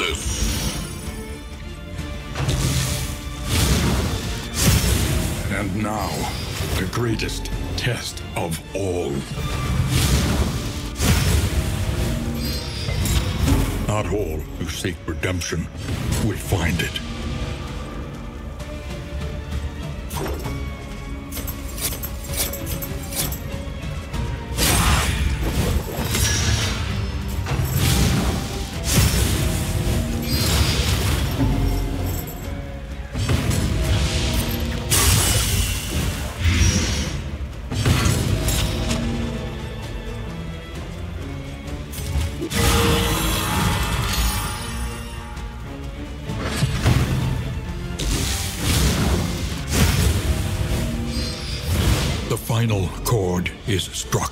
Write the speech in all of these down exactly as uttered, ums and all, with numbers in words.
this. And now, the greatest test of all. Not all who seek redemption will find it. The final chord is struck.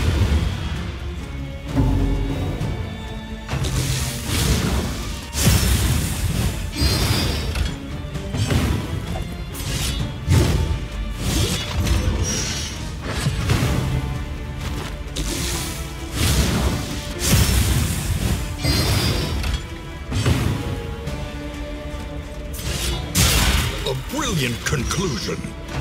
A brilliant conclusion.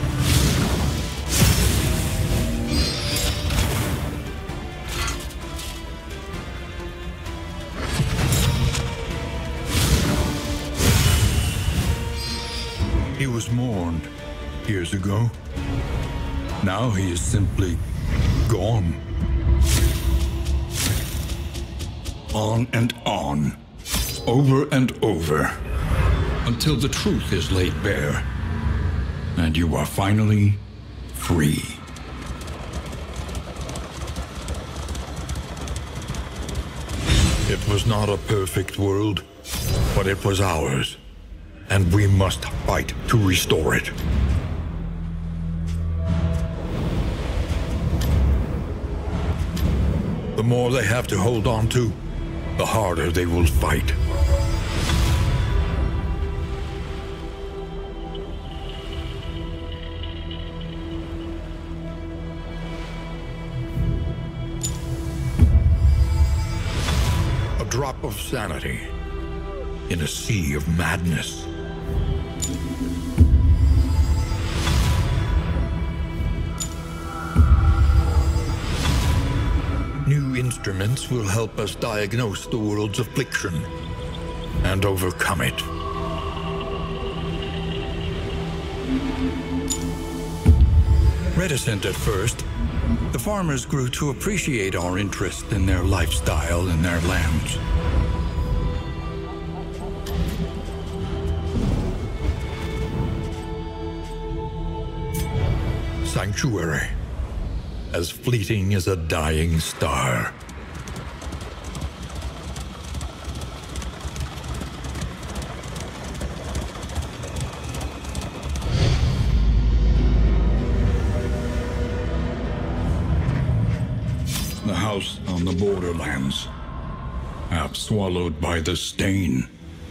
He was mourned years ago. Now he is simply gone. On and on, over and over, until the truth is laid bare, and you are finally free. It was not a perfect world, but it was ours. And we must fight to restore it. The more they have to hold on to, the harder they will fight. A drop of sanity in a sea of madness. New instruments will help us diagnose the world's affliction and overcome it. Reticent at first, the farmers grew to appreciate our interest in their lifestyle and their lands. Sanctuary, as fleeting as a dying star. The house on the borderlands, half swallowed by the stain.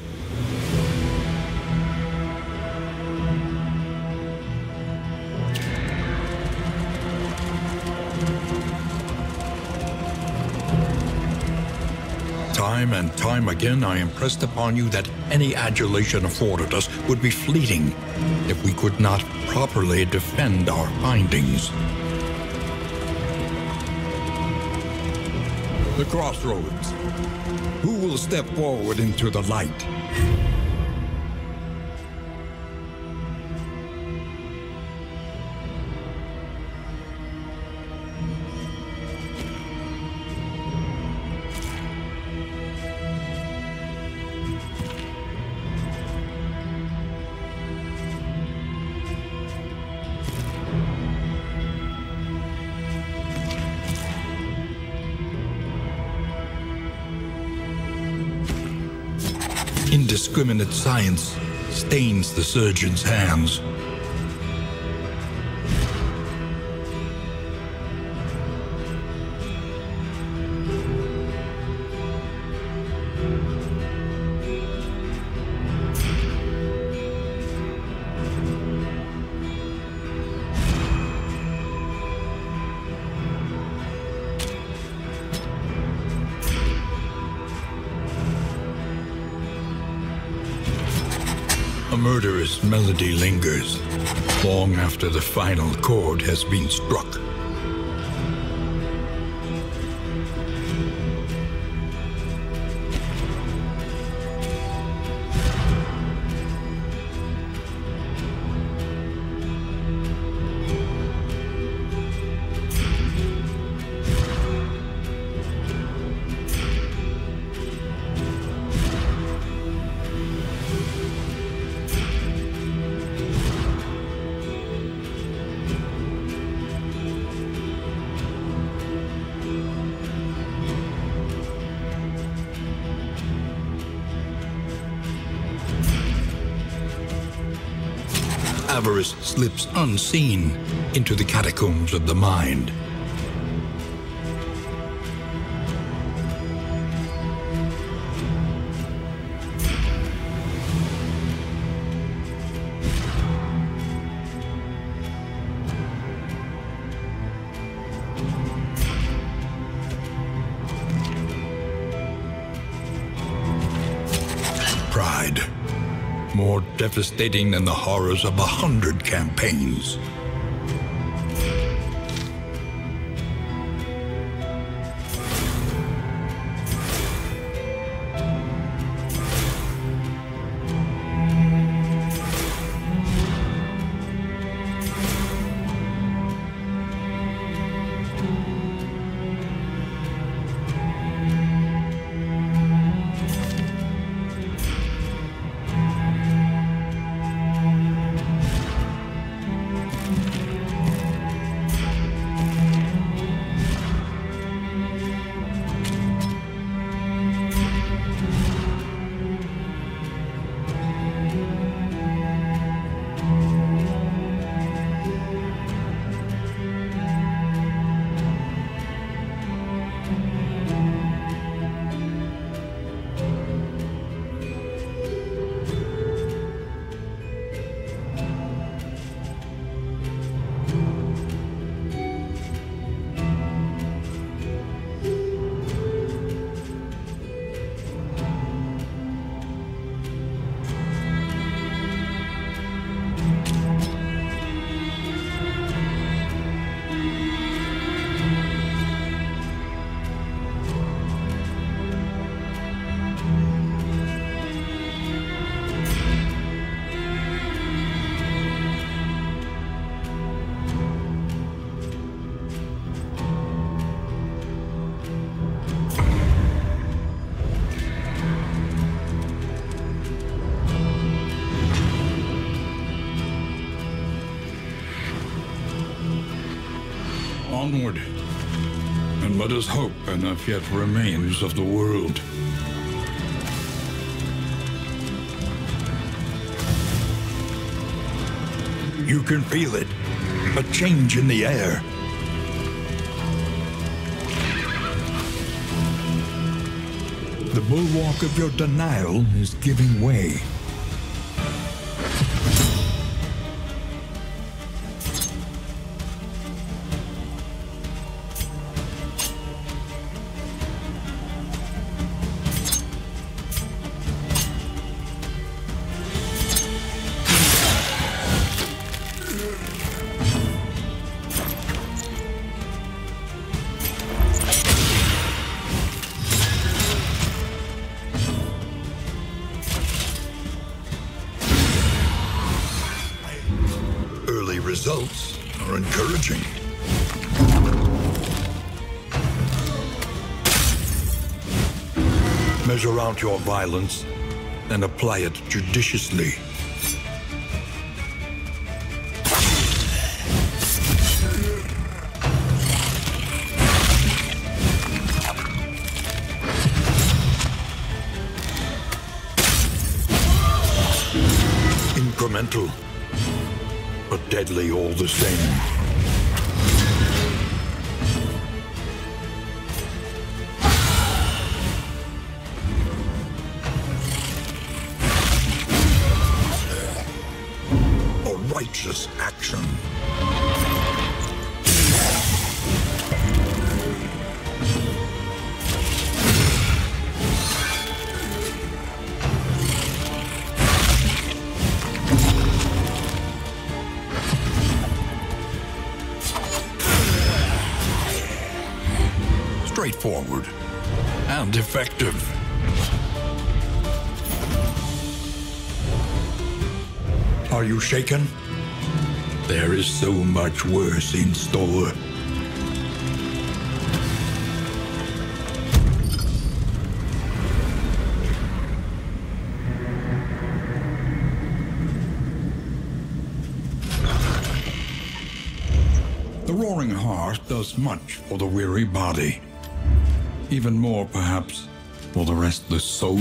Time and time again, I impressed upon you that any adulation afforded us would be fleeting if we could not properly defend our findings. The crossroads. Who will step forward into the light? Indiscriminate science stains the surgeon's hands. A murderous melody lingers, long after the final chord has been struck. Avarice slips unseen into the catacombs of the mind. Pride. More devastating than the horrors of a hundred campaigns. Onward, and let us hope enough yet remains of the world. You can feel it, a change in the air. The bulwark of your denial is giving way. Results are encouraging. Measure out your violence and apply it judiciously. Incremental, but deadly all the same. A righteous action. straightforward and effective. Are you shaken? There is so much worse in store. The Roaring Heart does much for the weary body. Even more, perhaps, for the restless soul.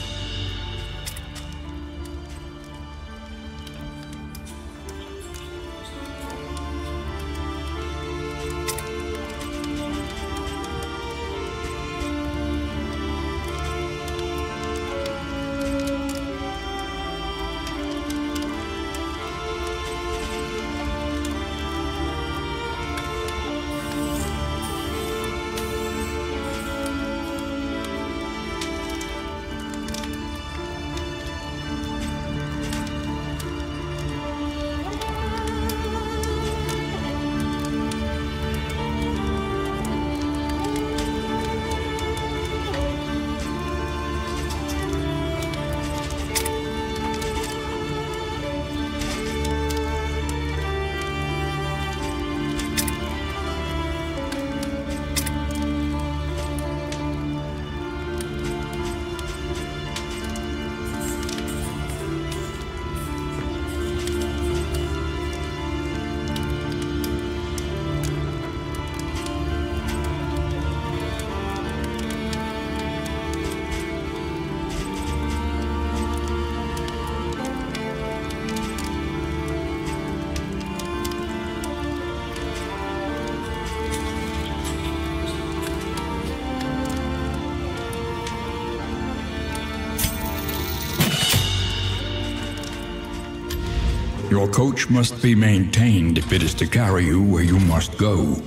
Your coach must be maintained if it is to carry you where you must go.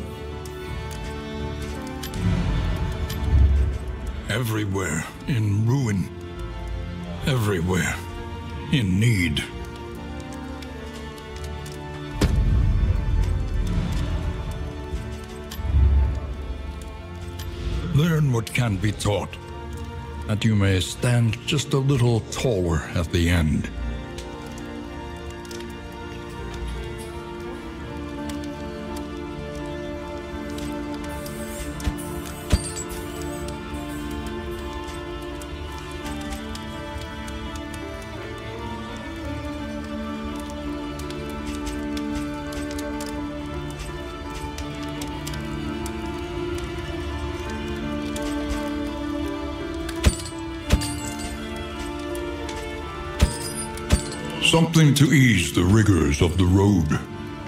Everywhere in ruin. Everywhere in need. Learn what can be taught, that you may stand just a little taller at the end. Something to ease the rigors of the road.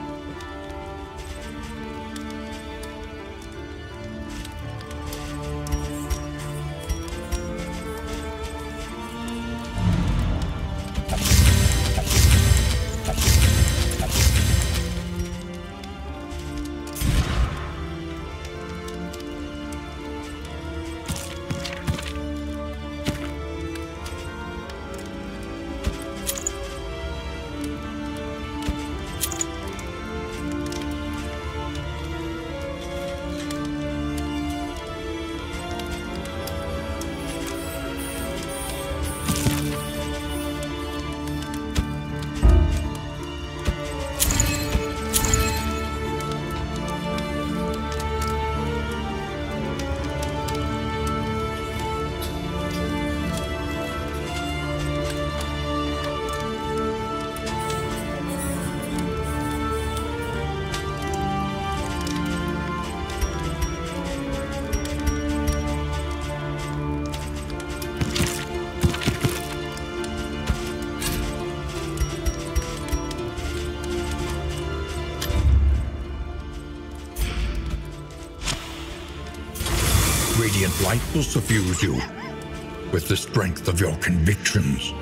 Radiant light will suffuse you with the strength of your convictions.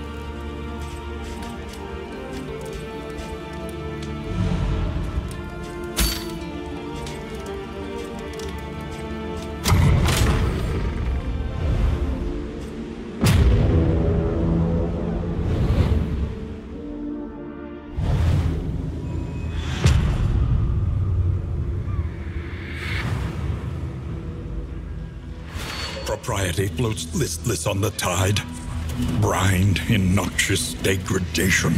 Propriety floats listless on the tide, brined in noxious degradation.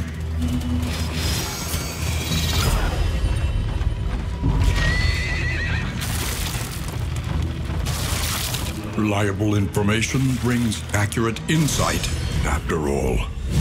Reliable information brings accurate insight, after all.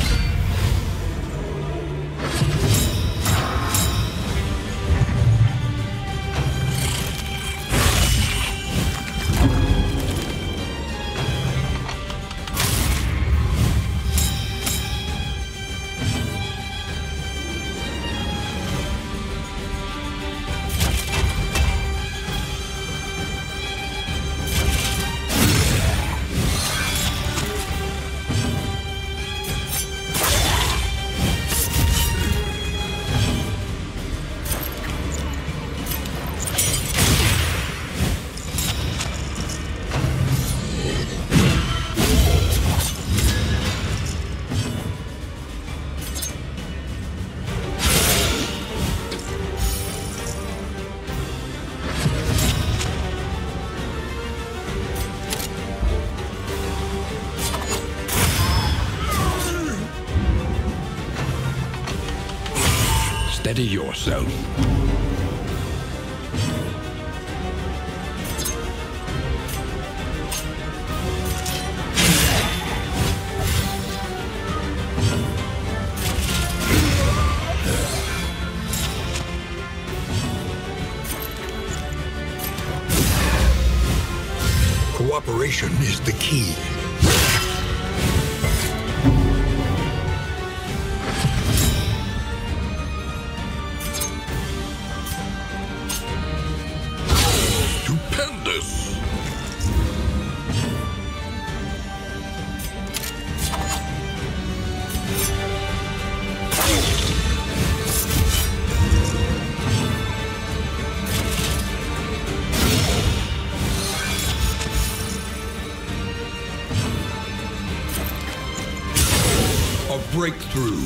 Steady yourself. Cooperation is the key. Breakthrough.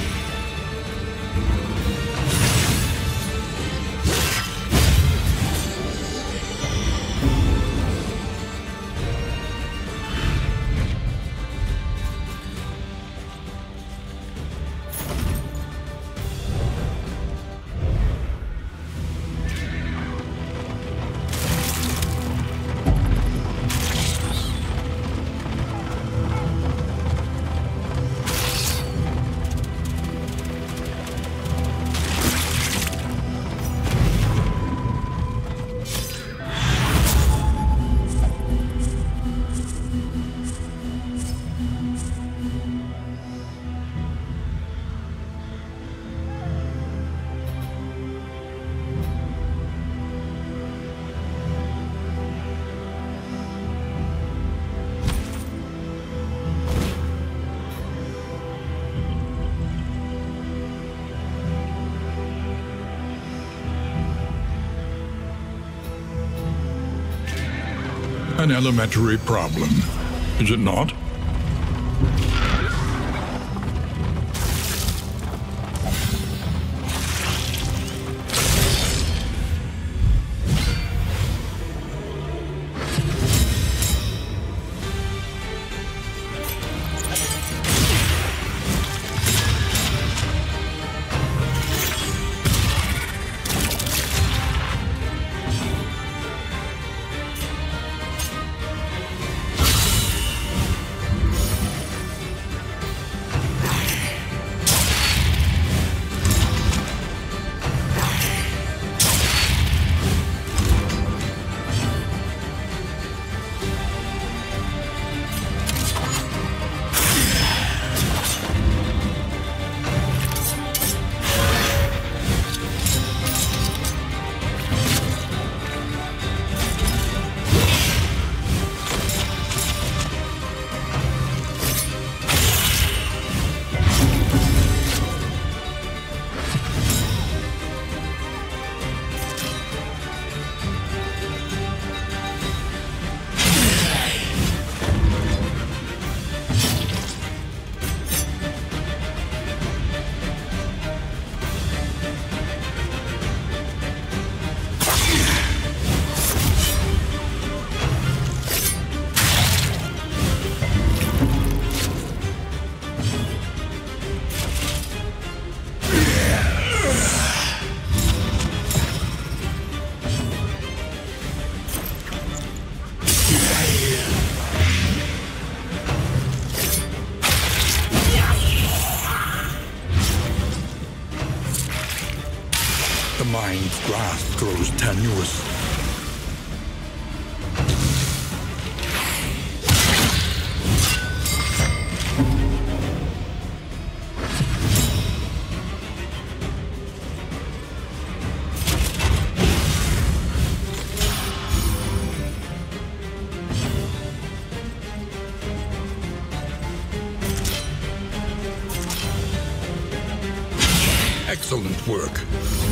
An elementary problem, is it not? grasp grows tenuous. Excellent work.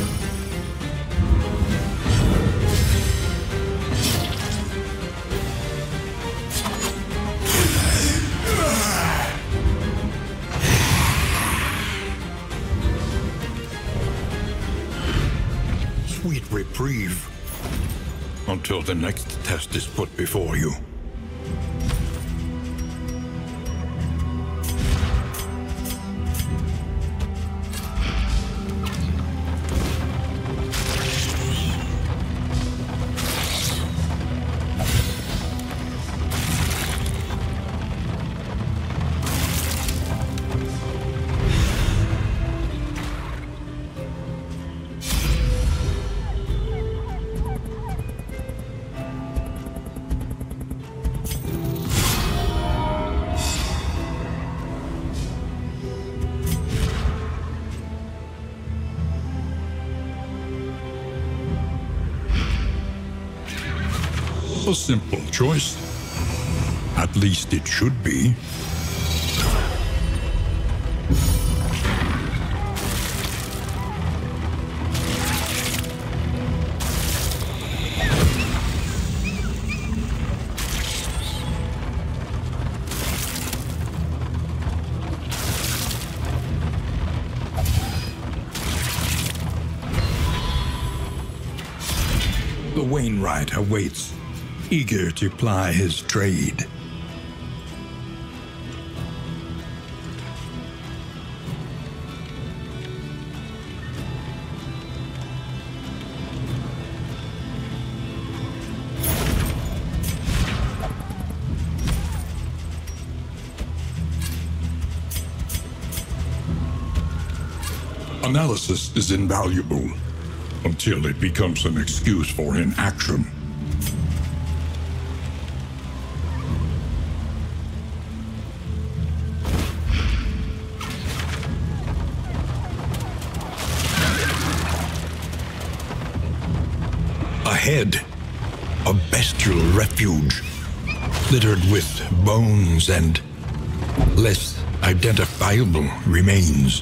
Sweet reprieve until the next test is put before you. A simple choice. At least it should be. The Wainwright awaits, eager to ply his trade. Analysis is invaluable until it becomes an excuse for inaction. Ahead, a bestial refuge, littered with bones and less identifiable remains.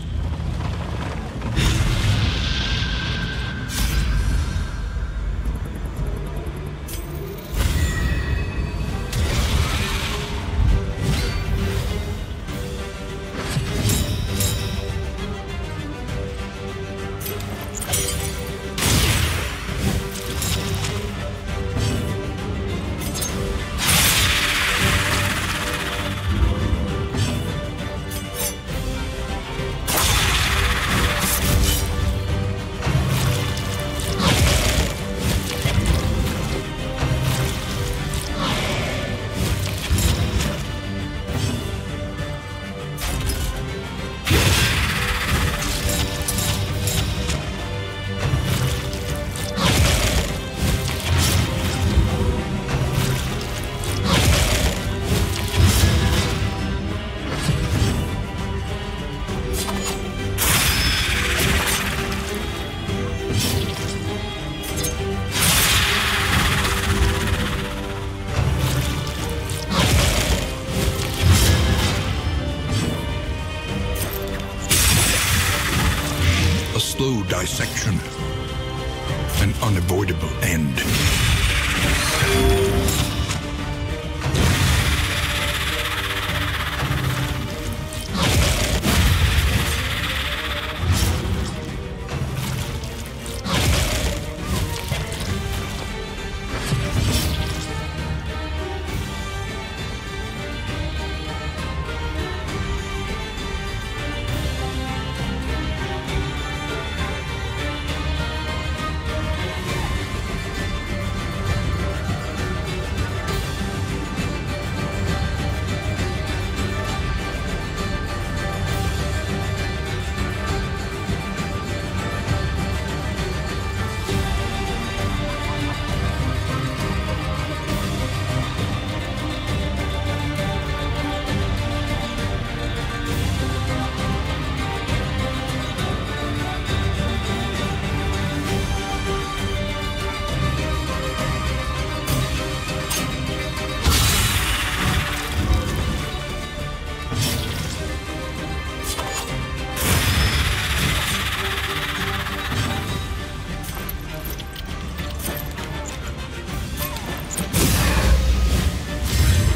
A slow dissection, an unavoidable end.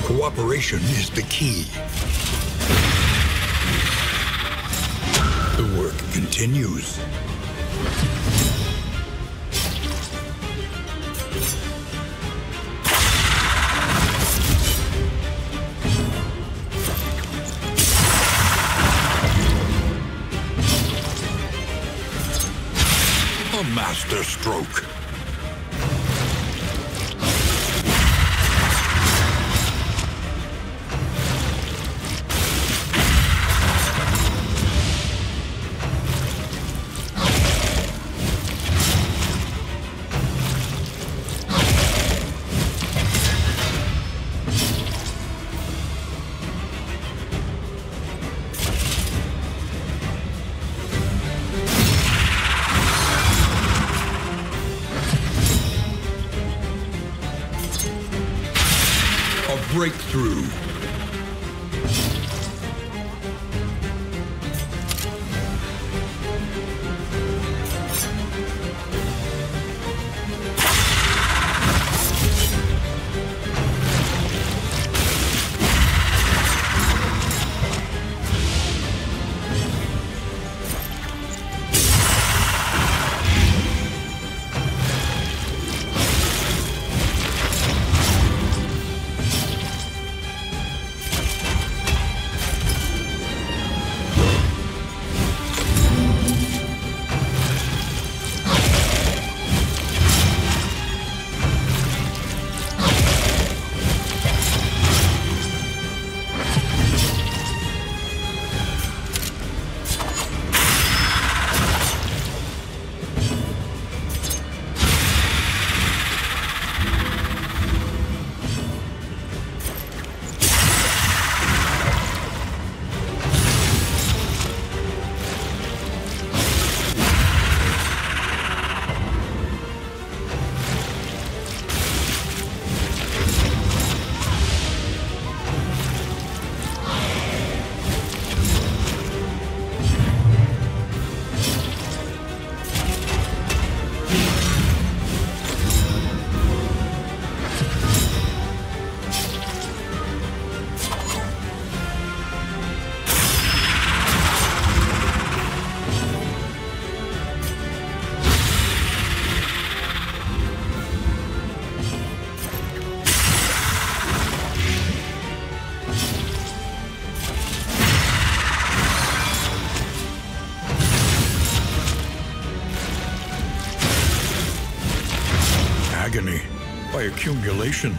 Cooperation is the key. The work continues. A master stroke. Breakthrough. Agony by accumulation.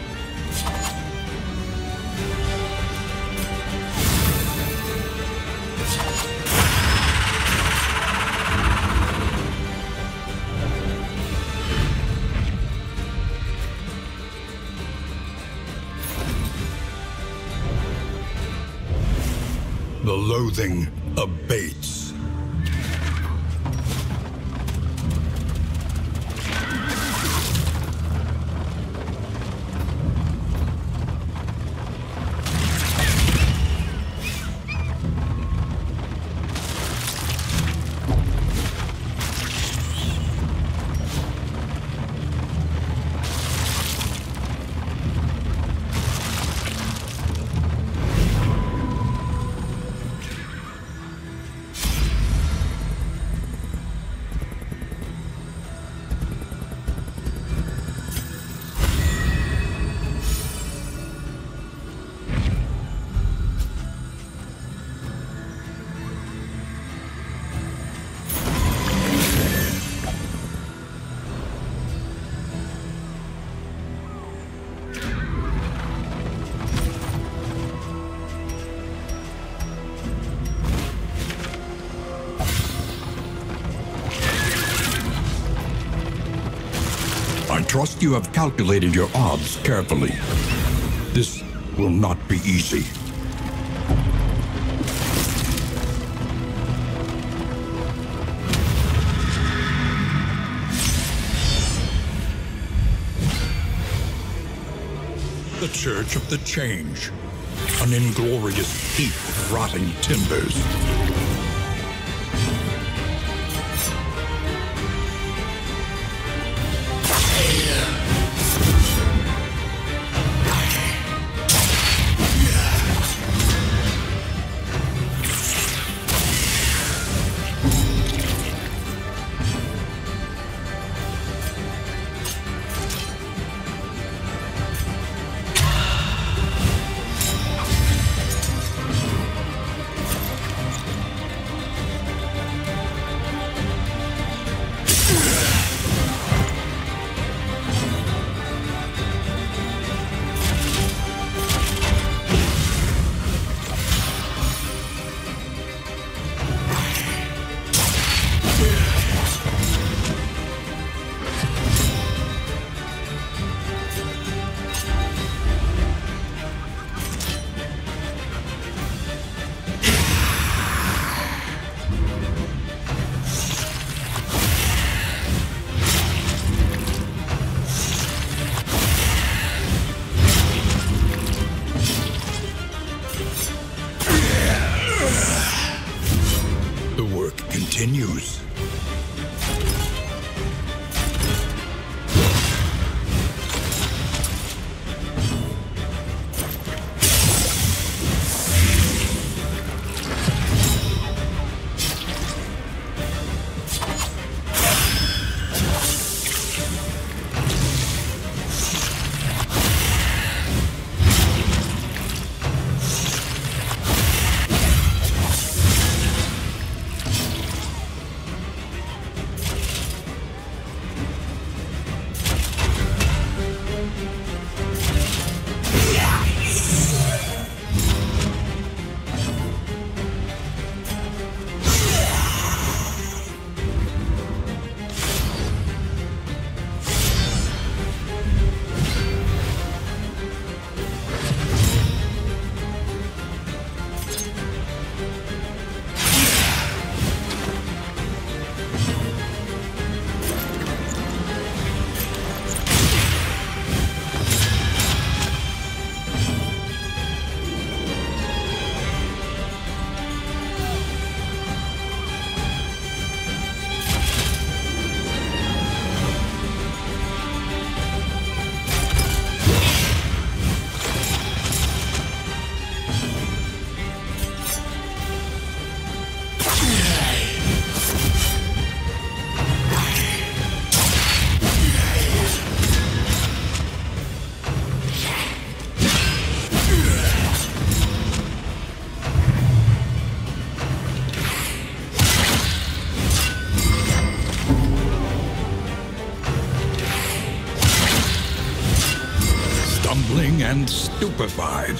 The loathing abates. I trust you have calculated your odds carefully. This will not be easy. The Church of the Change, an inglorious heap of rotting timbers. crumbling and stupefied.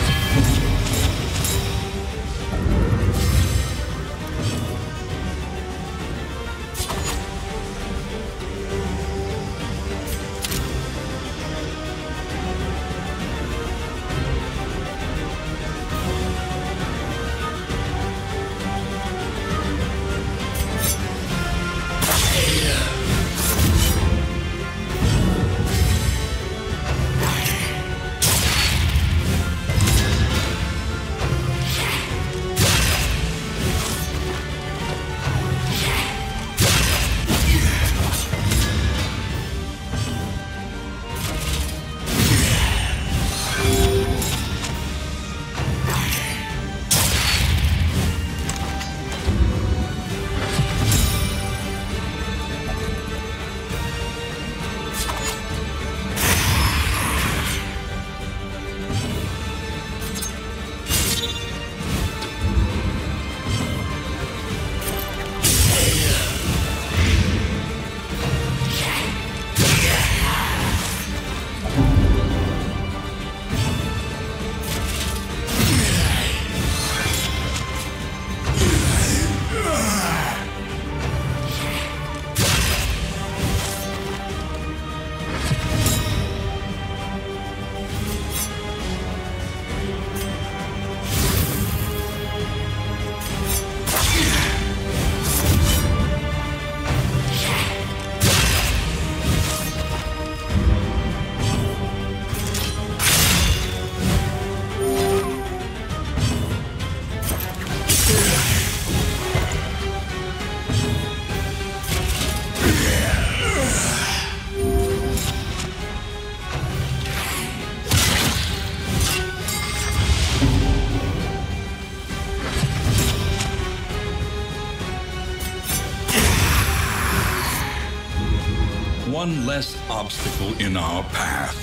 One less obstacle in our path.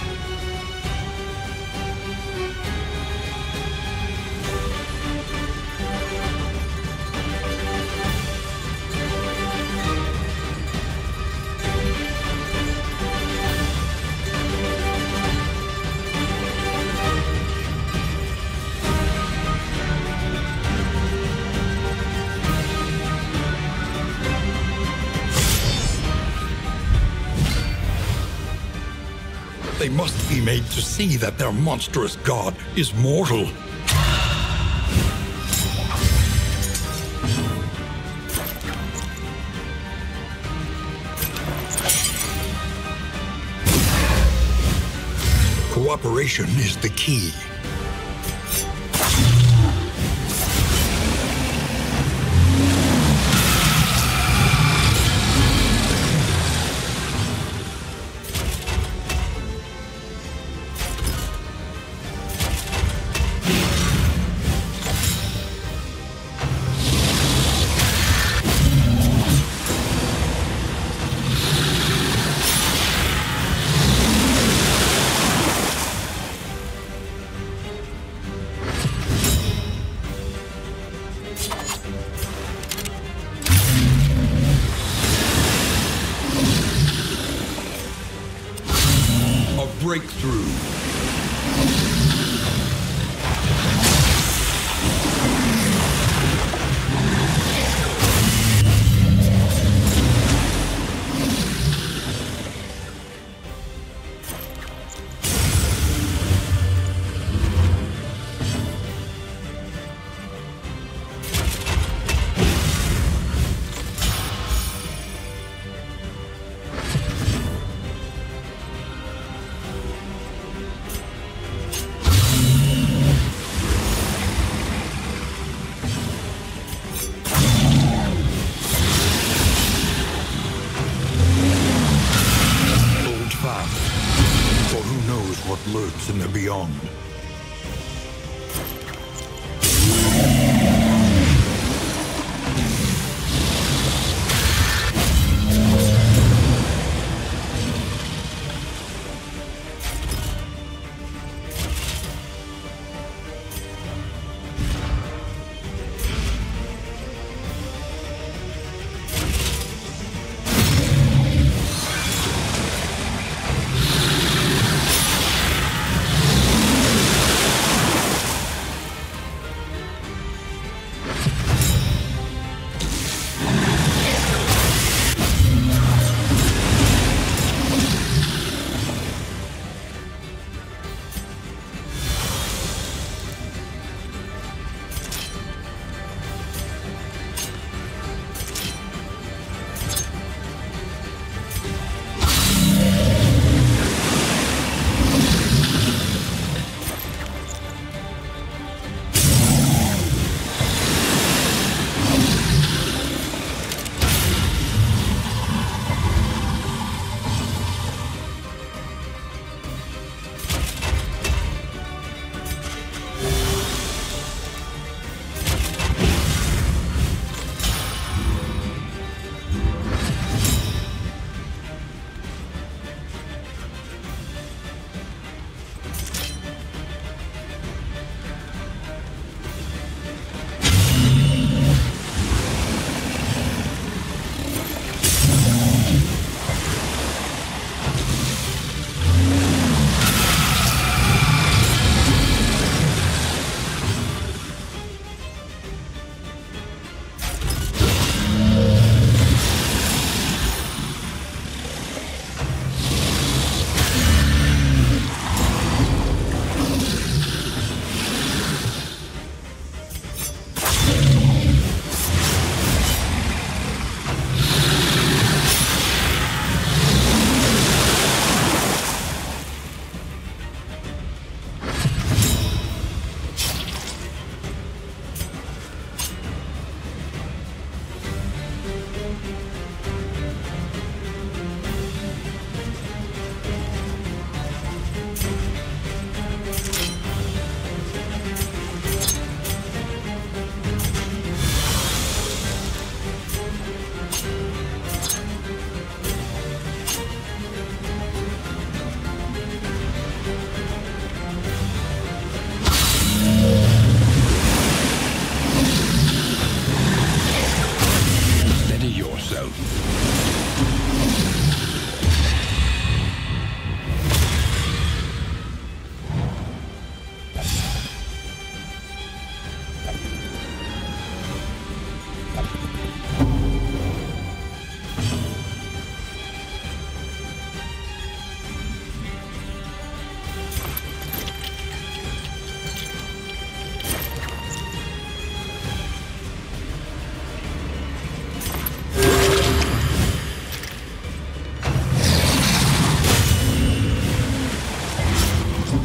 They must be made to see that their monstrous god is mortal. Cooperation is the key. Breakthrough. For who knows what lurks in the beyond.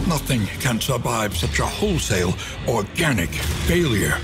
Nothing can survive such a wholesale, organic failure.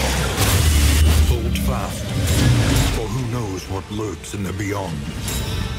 Hold fast, for who knows what lurks in the beyond.